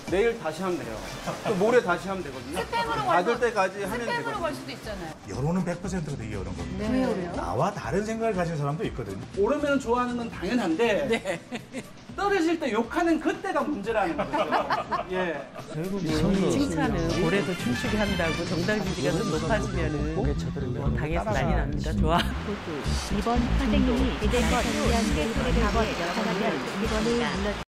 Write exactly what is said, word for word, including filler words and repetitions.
내일 다시 하면 돼요. 또 모레 다시 하면 되거든요. 스팸으로 받을 때까지 하면 스팸으로 되거든요. 걸 수도 있잖아요. 여론은 백 퍼센트가 되게 어려운 겁니다. 네. 왜요? 나와 다른 생각을 가진 사람도 있거든요. 오르면 좋아하는 건 당연한데 네. 떨어질 때 욕하는 그때가 문제라는 거죠. 예. 칭찬은 올해도 춤추게 한다고 정당 지지가 좀 높아지면은 뭐 당에서 난리 납니다. 좋아. 이번 선생님이 이제 것 위한 대소를 가번 여성하면 이번을 눌러